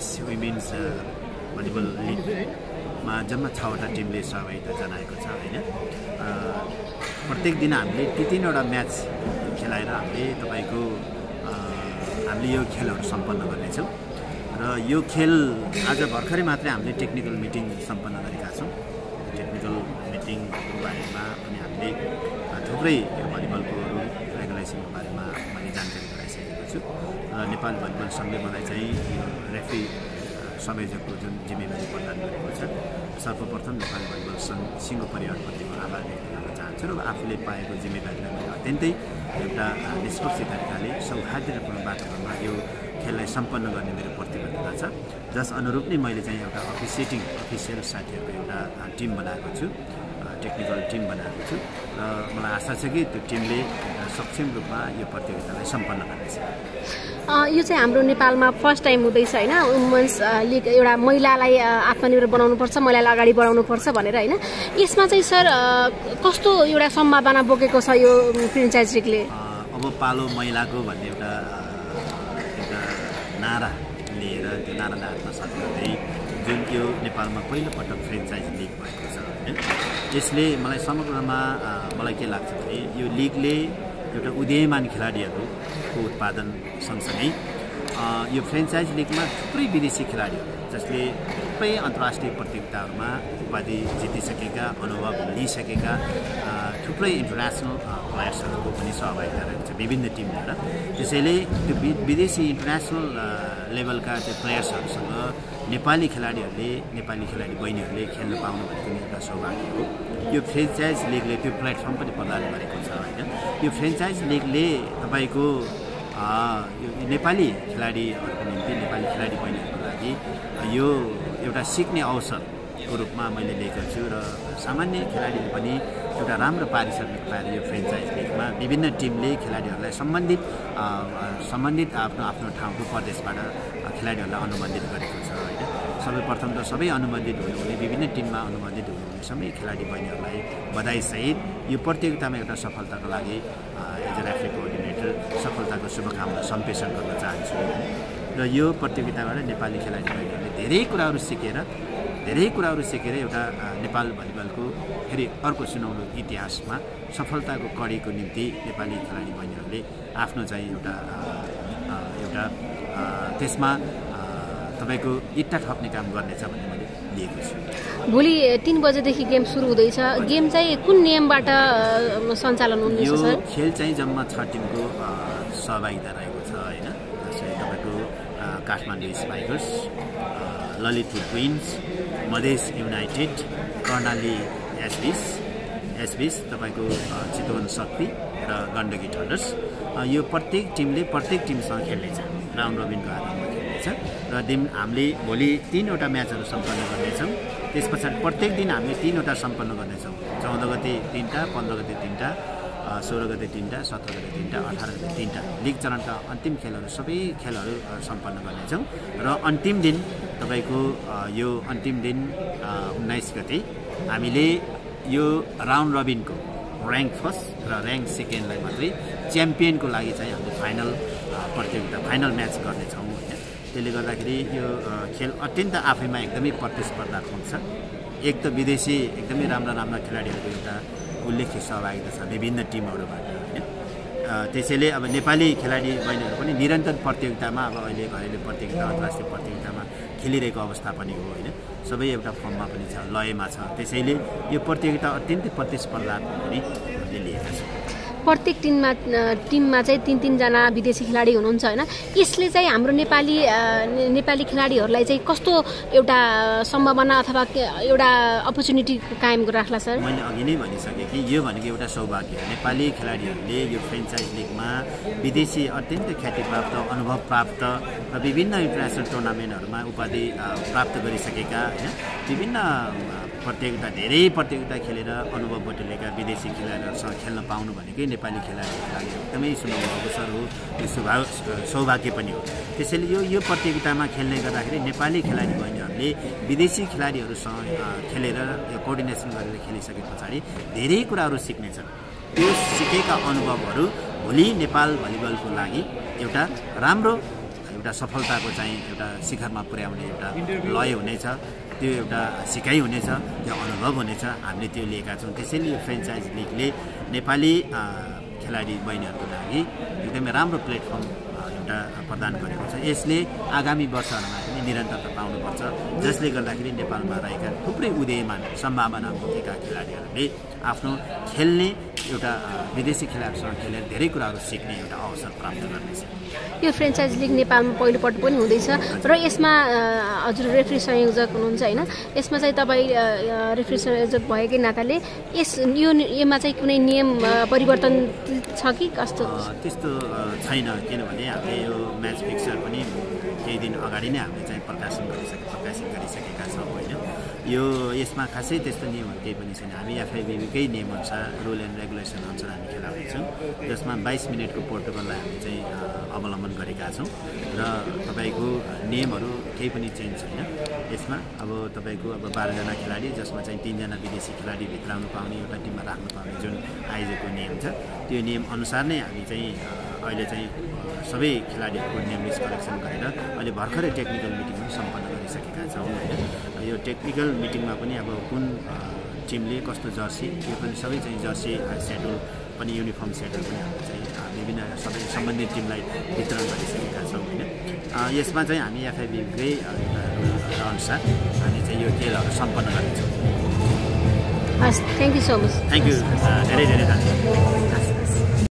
Bangladesh women's volleyball लिगमा जम्मा 6वटा टिमले सहभागिता जनाएको छ हैन। प्रत्येक दिन हामीले 3वटा म्याच खेलाएर हामीले यो खेलहरू सम्पन्न गर्नेछौँ र यो खेल आज भर्खरै मात्रै हामीले टेक्निकल मिटिङ सम्पन्न गरेका छौँ। टेक्निकल मिटिङको बारेमा अनि हामीले थुप्रै यो भलिबलको रुल रेगुलेसनको बारेमा मैले जानकारी गराइसकेको छु र नेपाल भलिबल सङ्घले मलाई चाहिँ यो रेफ्री संयोजकको जुन जिम्मेवारी प्रदान गरेको छ। सर्वप्रथम नेपाल भलिबल सङ्घको परिवारप्रति आभार व्यक्त गर्न चाहन्छु र आफूले पाएको जिम्मेवारीलाई मैले अत्यन्तै एउटा निष्पक्ष तरिकाले सौहार्दपूर्ण वातावरणमा यो खेललाई सम्पन्न गर्ने मेरो प्रतिबद्धता छ। जस अनुरूप नै मैले चाहिँ एउटा अफिसियल साथीहरूको एउटा टिम बनाएको छु, टेक्निकल टिम बनाएको छु र मलाई आशा छ कि त्यो टिमले सक्षम रूपमा यो प्रतियोगितालाई सम्पन्न गर्नेछ। यो चाहिँ हाम्रो नेपालमा फर्स्ट टाइम हुँदैछ हैन, वुमेन्स लिग एउटा महिलालाई आत्मनिर्भर बनाउनुपर्छ, महिलालाई अगाडि बढाउनुपर्छ भनेर हैन। यसमा चाहिँ सर कस्तो एउटा सम्भावना बोकेको छ यो फ्रेन्चाइज लिगले? अब पालो महिलाको भन्ने एउटा नारा लिएर त्यो नारालाई आत्मसात गर्दै जुन यो नेपालमा पहिलोपटक फ्रेन्चाइज लिग भएको छ हैन, यसले मलाई समग्रमा मलाई के लाग्छ भने यो लिगले एउटा उदीयमान खेलाडीहरूको उत्पादन सँगसँगै यो फ्रेन्चाइज लिगमा थुप्रै विदेशी खेलाडीहरू जसले थुप्रै अन्तर्राष्ट्रिय प्रतियोगिताहरूमा उपाधि जितिसकेका, अनुभव लिइसकेका थुप्रै इन्टरनेसनल प्लेयर्सहरूको पनि सहभागिता रहेको छ विभिन्न टिमबाट। त्यसैले त्यो विदेशी इन्टरनेसनल लेभलका त्यो प्लेयर्सहरूसँग नेपाली खेलाडी बहिनीहरूले खेल्न पाउनु भनेको एउटा सौभाग्य हो। यो फ्रेन्चाइज लिगले त्यो प्लेटफर्म पनि प्रदान गरेको छ हैन। यो फ्रेन्चाइज लिगले तपाईँको यो नेपाली खेलाडीहरूको निम्ति, नेपाली खेलाडी बहिनीहरूको लागि यो एउटा सिक्ने अवसरको रूपमा मैले लिएको छु र सामान्य खेलाडीले पनि एउटा राम्रो पारिश्रमिक पाएर यो फ्रेन्चाइज लिगमा विभिन्न टिमले खेलाडीहरूलाई सम्बन्धित आफ्नो ठाउँको प्रदेशबाट खेलाडीहरूलाई अनुबन्धित गरेको छ हैन। सर्वप्रथम त सबै अनुबन्धित हुनुहुने विभिन्न टिममा अनुबन्धित हुनुहुने सबै खेलाडी बहिनीहरूलाई बधाईसहित यो प्रतियोगितामा एउटा सफलताको लागि एज अ रेफ्री कोअर्डिनेटर सफलताको शुभकामना सम्प्रेषण गर्न चाहन्छु र यो प्रतियोगिताबाट नेपाली खेलाडी बहिनीहरूले धेरै कुराहरू सिकेर एउटा नेपाल भलिबलको फेरि अर्को सुनौलो इतिहासमा सफलताको कडीको निम्ति नेपाली खेलाडी बहिनीहरूले आफ्नो चाहिँ एउटा त्यसमा तपाईँको इट्टा थप्ने काम गर्नेछ भन्ने मैले लिएको छु। भोलि 3 बजेदेखि गेम सुरु हुँदैछ। गेम चाहिँ कुन नियमबाट सञ्चालन हुँदैछ सर? यो खेल चाहिँ जम्मा 6 टिमको सहभागिता रहेको छ हैन। जस्तै तपाईँको Kathmandu Spikers, Lalitpur Queens, Madhesh United, Karnali एसबिस, तपाईँको चितवन शक्ति र गण्डकी थन्डर्स। यो प्रत्येक टिमसँग खेल्नेछ, राउन्ड रबिनको आधारमा खेल्नेछ र हामीले भोलि 3वटा म्याचहरू सम्पन्न गर्नेछौँ। त्यस पछाडि प्रत्येक दिन हामीले 3वटा सम्पन्न गर्नेछौँ। 14 गते 3टा, 15 गते 3टा, 16 गते 3टा, 17 गते 3टा, 18 गते 3टा लिग चरणका अन्तिम खेलहरू सबै खेलहरू सम्पन्न गर्नेछौँ र अन्तिम दिन तपाईँको यो अन्तिम दिन 19 गते हामीले यो राउन्ड रबिनको र्याङ्क फर्स्ट र र्याङ्क सेकेन्डलाई मात्रै च्याम्पियनको लागि चाहिँ हामीले फाइनल म्याच गर्नेछौँ हैन। त्यसले गर्दाखेरि यो खेल अत्यन्त आफैमा एकदमै प्रतिस्पर्धात्मक छ। एक त विदेशी एकदमै राम्रा खेलाडीहरूको एउटा उल्लेख्य सहभागिता छ विभिन्न टिमहरूबाट हैन। त्यसैले अब नेपाली खेलाडी बहिनीहरू पनि निरन्तर प्रतियोगितामा अब अहिले घरेलु प्रतियोगिता, अन्तर्राष्ट्रिय प्रतियोगितामा खेलिरहेको अवस्था पनि हो हैन। सबै एउटा फर्ममा पनि छ, लयमा छ। त्यसैले यो प्रतियोगिता अत्यन्तै प्रतिस्पर्धात्मक पनि हामीले लिएका छौँ। प्रत्येक टिममा चाहिँ 3 जना विदेशी खेलाडी हुनुहुन्छ हैन। यसले चाहिँ हाम्रो नेपाली खेलाडीहरूलाई चाहिँ कस्तो एउटा सम्भावना अथवा एउटा अपर्च्युनिटी कायम राख्ला सर? मैले अघि नै भनिसकेँ कि यो भनेको एउटा सौभाग्य हो। नेपाली खेलाडीहरूले यो फ्रेन्चाइज लिगमा विदेशी अत्यन्त ख्यातिप्राप्त, अनुभव प्राप्त र विभिन्न इन्टरनेसनल टुर्नामेन्टहरूमा उपाधि प्राप्त गरिसकेका हैन, विभिन्न धेरै प्रतियोगिता खेलेर अनुभव बटुलेका विदेशी खेलाडीहरूसँग खेल्न पाउनु भनेकै नेपाली खेलाडीहरूको लागि एकदमै सुनौलो अवसर हो, यो सौभाग्य पनि हो। त्यसैले यो प्रतियोगितामा खेल्ने गर्दाखेरि नेपाली खेलाडी बहिनीहरूले विदेशी खेलाडीहरूसँग खेलेर यो कोअर्डिनेसन गरेर खेलिसके पछाडि धेरै कुराहरू सिक्नेछन्। त्यो सिकेका अनुभवहरू भोलि नेपाल भलिबलको लागि एउटा राम्रो एउटा सफलताको चाहिँ एउटा शिखरमा पुर्याउने एउटा लय हुनेछ, त्यो एउटा सिकाइ हुनेछ, त्यो अनुभव हुनेछ, हामीले त्यो लिएका छौँ। त्यसैले यो फ्रेन्चाइज लिगले नेपाली खेलाडी बहिनीहरूको लागि एकदमै राम्रो प्लेटफर्म एउटा प्रदान गरेको छ। यसले आगामी वर्षहरूमा पनि निरन्तरता पाउनुपर्छ, जसले गर्दाखेरि नेपालमा रहेका थुप्रै उदयमान सम्भावना बोकेका खेलाडीहरूले आफ्नो खेल्ने एउटा विदेशी खेलाडीसँग खेलेर धेरै कुराहरू सिक्ने एउटा अवसर प्राप्त गर्नेछ। यो फ्रेन्चाइज लिग नेपालमा पहिलोपटक पनि हुँदैछ र यसमा हजुर रेफ्री संयोजक हुनुहुन्छ होइन, यसमा चाहिँ तपाईँ रेफ्री संयोजक भएकै नाताले योमा चाहिँ कुनै नियम परिवर्तन छ कि कस्तो? त्यस्तो छैन, किनभने हामीले यो म्याच फिक्सर पनि केही दिन अगाडि नै हामीले चाहिँ प्रकाशित गरिसकेका छौँ होइन। यसमा खासै त्यस्तो नियमहरू केही पनि छैन। हामी एफआइबीकै नियमअनुसार रुल एन्ड रेगुलेसन अनुसार हामी खेलाउँदैछौँ, जसमा 22 मिनटको प्रोटोकललाई हामी चाहिँ अवलम्बन गरेका छौँ र तपाईँको नियमहरू केही पनि चेन्ज छैन यसमा। अब तपाईँको 12जना खेलाडी, जसमा चाहिँ 3जना विदेशी खेलाडी भित्राउनु पाउने, एउटा टिममा राख्नु पाउने जुन आयोजकको नियम छ, त्यो नियम अनुसार नै हामी चाहिँ अहिले चाहिँ सबै खेलाडीहरूको नियम लिस्ट कलेक्सन गरेर अहिले भर्खरै टेक्निकल मिटिङ पनि सम्पन्न गरिसकेका छौँ होइन। यो टेक्निकल मिटिङमा पनि अब कुन टिमले कस्तो जर्सी, यो पनि सबै चाहिँ जर्सी सेड्युल पनि युनिफर्म सेड्युल पनि हामी चाहिँ विभिन्न सबै सम्बन्धित टिमलाई वितरण गरिसकेका छौँ होइन। यसमा चाहिँ हामी एफआइबीकै अनुसार हामी चाहिँ यो खेलहरू सम्पन्न गर्नेछौँ। हस्, thank you so much. Thank you, धेरै धेरै धन्यवाद।